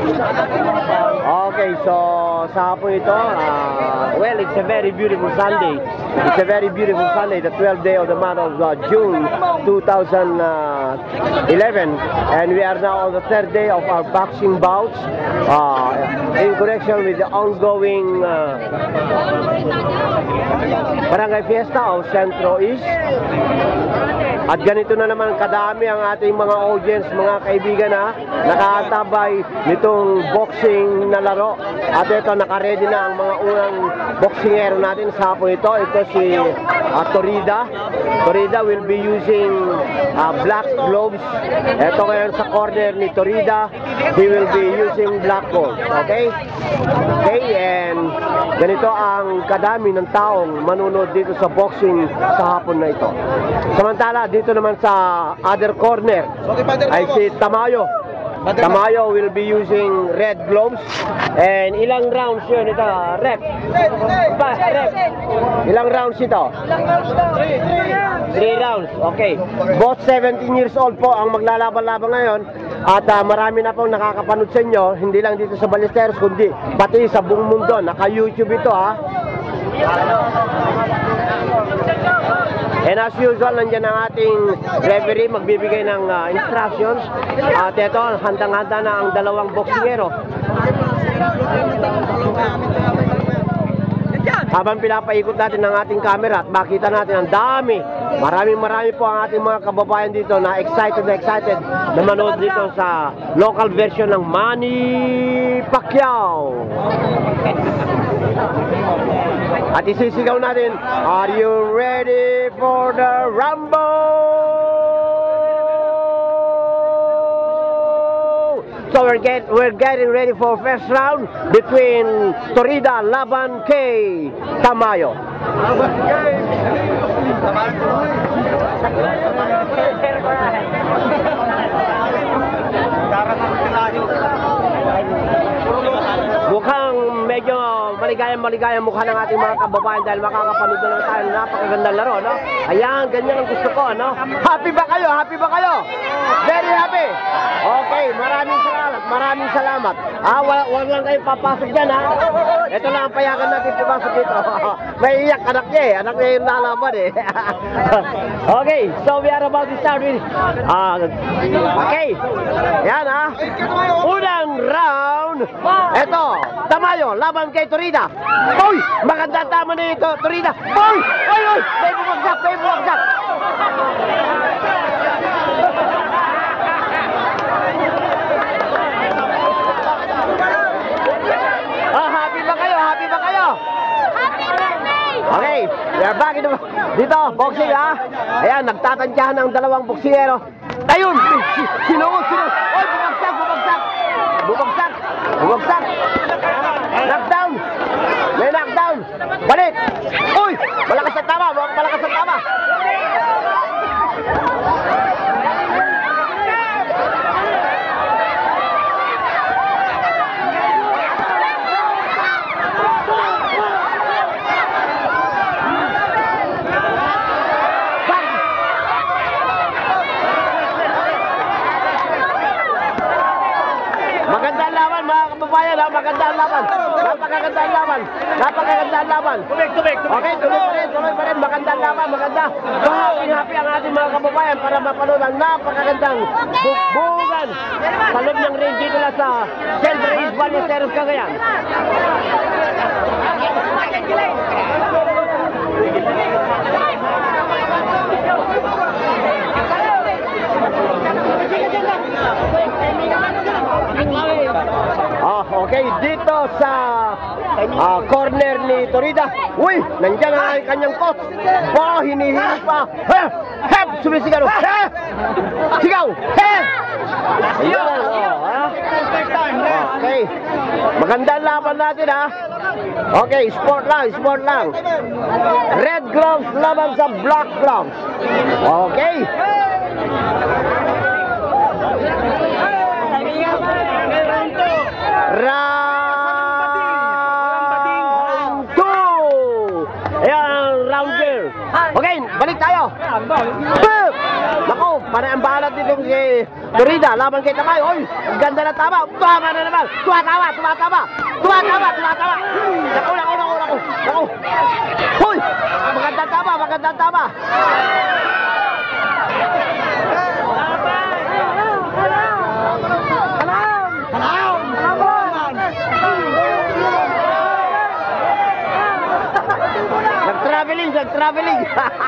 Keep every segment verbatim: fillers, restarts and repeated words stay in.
Okay, so sa hapon ito, uh, well, it's a very beautiful Sunday. It's a very beautiful Sunday, the twelfth day of the month of uh, June two thousand eleven, and we are now on the third day of our boxing bouts uh, in connection with the ongoing uh, Barangay Fiesta of Centro East. At ganito na naman kadami ang ating mga audience, mga kaibigan na nakaantabay nitong boxing na laro. At ito, nakaredy na ang mga unang boxingero natin sa hapon ito. Ito si uh, Torida. Torida will be using uh, black gloves. Ito ngayon sa corner ni Torida, he will be using black gloves. Okay? Okay, and ganito ang kadami ng taong manunod dito sa boxing sa hapon na ito. Samantala, dito naman sa other corner ay si Tamayo. Tamayo will be using red gloves. And ilang rounds yun ito, rep? Ba, rep? Ilang rounds ito? three rounds, okay. Both seventeen years old po ang maglalaban-laban ngayon. At uh, marami na pong nakakapanood sa inyo, hindi lang dito sa Ballesteros, kundi pati sa buong mundo. Naka-YouTube ito, ha? And as usual, nandiyan ang ating referee magbibigay ng uh, instructions. At ito, handang-handa na ang dalawang boksingero. Habang pinapaikot natin ng ating camera at makita natin ang dami, maraming marami po ang ating mga kababayan dito na excited na excited na manood dito sa local version ng Manny Pacquiao. At isisigaw natin, are you ready for the Rumble? So we're, get, we're getting ready for first round between Torida laban kay Tamayo. Laban kay mukhang medyo maligayang-maligayang mukha ng ating mga kababayan dahil makakapanood na lang tayo ng napakagandang laro, no? Ayan, ganyan ang gusto ko, no? Happy ba kayo? Happy ba kayo? Very happy? Okay, maraming salamat, maraming salamat. Ah, wag, wag lang kayo papasok dyan, ha? Ito lang ang payagan natin pumasok dito. May iyak anak niya, eh. Anak niya yung lalaban, eh. Okay, so we are about to start with... Uh, okay, yan, ha? Unang round. Ito, Tamayo, laban kay Torida. Uy, maganda tama na ito, Torida. Uy, uy, uy, may bumagsak, may bumagsak. Ah, happy ba kayo? Happy ba kayo? Happy birthday! Okay, we are back in the... Dito, boxing, ha? Ayan, nagtatantyahan ng dalawang boksingero. Ayun, sinuot, sinuot. Uy, bumagsak, bumagsak. Bumagsak, bumagsak. Knockdown! May knockdown! Balik! Uy! Malakas ang tama! Malakas ang tama! Magandang laban mga kababayan, ha? Magandang laban. Napakagandang laban. Napakagandang laban. Tubig, tubig, tubig. Okay, tuloy pa rin, tuloy pa rin. Magandang laban, maganda. So, happy ang ating mga kababayan para mapanood ang napakagandang bugbugan sa loob ng ring dito na sa Centro East Ballesteros, Cagayan. Ah, okay, dito sa uh, corner ni Torida. Uy, nandiyan ang kanyang coach. Ba, hinihili pa. Hep, hep, sumisigaw. Hep, sigaw. Hep. Ayan, oh, ha? Okay, magandang laban natin, ha? Okay, sport lang, sport lang. Red gloves laban sa black gloves. Okay. Round two. Ayan, round two. Okay, balik tayo. Boom! Naku, panambalat dito si Torida, laban kay Tamayo. Oy, ang ganda na tama. Tama na naman. Tumatama, tumatama. Tumatama, tumatama. Naku, naku, naku, naku. Naku. Hoy, magandang tama, magandang tama. Nag-traveling, nag-traveling.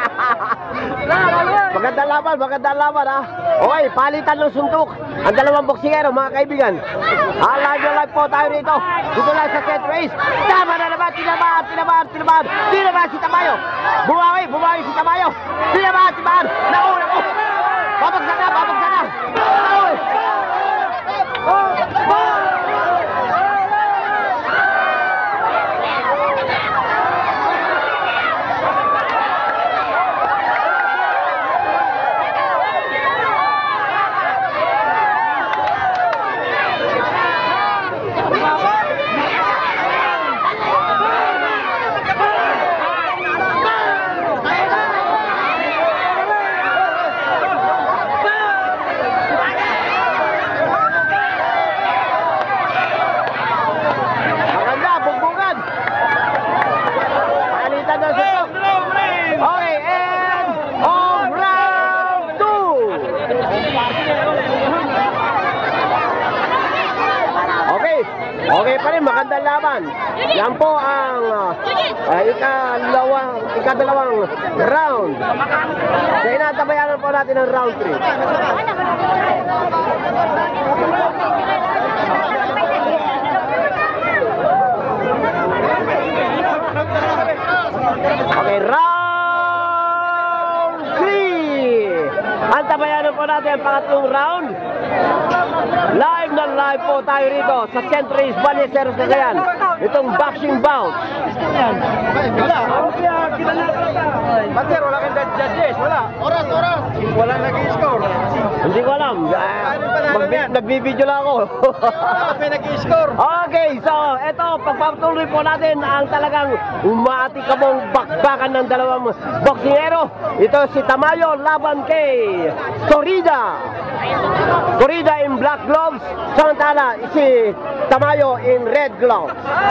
Magandang laban, magandang laban ha. Okay, palitan ng suntok ang dalawang boksingero mga kaibigan. Ah, live na live po tayo rito. Dito lang sa set race. Tama na naman, tinamaan, tinamaan, tinamaan. Tinamaan si Tamayo. Bumawi, bumawi si Tamayo. Tinamaan, tinamaan. Naku, naku. Babagsak na, babagsak na. Naku. Okay pa rin, magandang laban. Yan po ang uh, ikalawang, ikadalawang round. So inatabayanan po natin ang round three. Okay, round three. Antabayanan po natin ang pangatlong round. Live na live po tayo rito sa Centuries Baneseros Cagayan. Itong boxing bout. Wala. Master, wala kang judges. Wala. Oras, oras. Wala nag-i-score. Hindi ko alam. Uh, Nagbibideo lang ako. May nag-i-score. Okay, so eto, pagpapatuloy po natin ang talagang umaatikabong bakbakan ng dalawang boksingero. Ito si Tamayo laban kay Torida. Torida in black gloves, samantala si Tamayo in red gloves.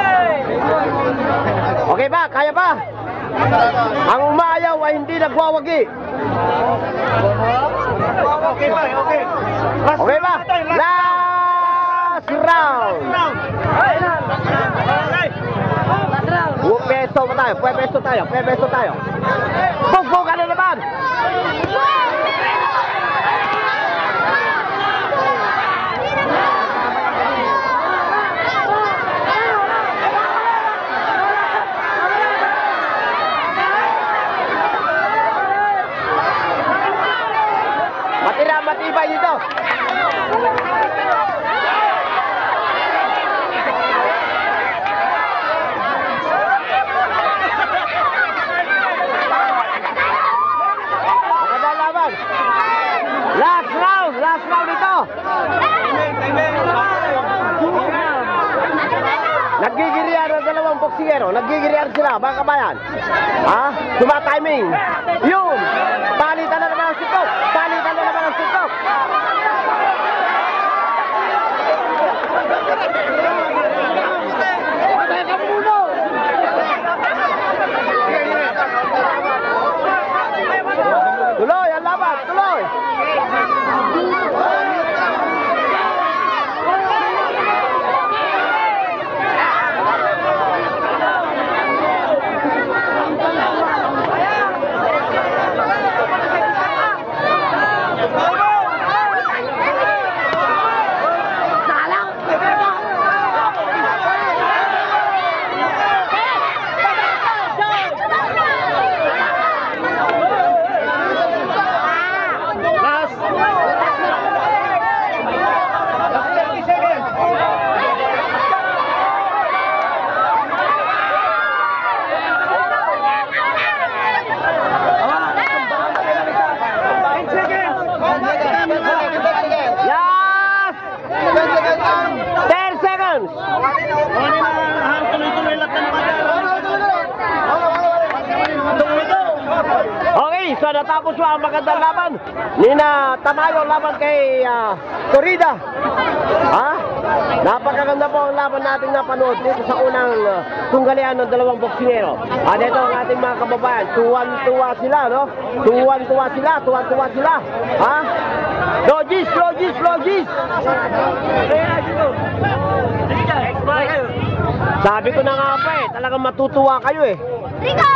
Okay ba? Kaya ba? Ang umayaw ay hindi nagwawagi. Okay ba? Okay. Okay ba? Last round. Peso pa tayo, peso tayo, peso tayo. Bugbugan na naman. Matira, matibay dito. Magandang laban. Last round, last round ito. Nagigirian ang dalawang boksingero. Nagigirian sila, mga kabayan. Ha? Tuma-timing. Yun. Palitan na naman ang sitok. Palitan na naman ang sitok. Tuloy ang laban, tuloy. So natapos mo ang magandang laban. Nina Tamayo laban kay uh, Torida. Ha? Napakaganda po ang laban nating napanood dito sa unang uh, tunggalian ng dalawang boksingero. At ito ang ating mga kababayan. Tuwan-tuwa sila, no? Tuwan-tuwa sila, tuwan-tuwa sila. Ha? Logis, logis, logis! Sabi ko na nga pa eh, talagang matutuwa kayo eh. Rico!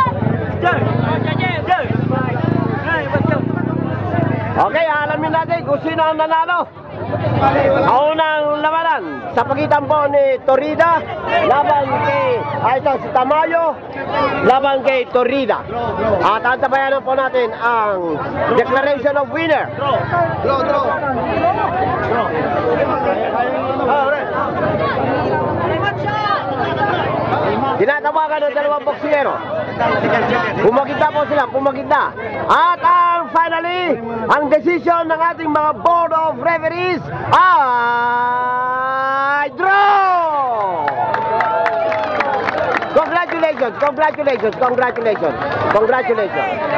Okay, alamin natin kung sino ang nanalo. Sa unang labanan, sa pagitan po ni Torida, laban kay, ay ito, si Tamayo, laban kay Torida. At antabayanan po natin ang declaration of winner. Draw, draw. Tinatawagan ng dalawang boksingero. Pumagitna po sila, pumagitna. At ang finally, ang decision ng ating mga board of referees ay draw! Congratulations, congratulations, congratulations, congratulations.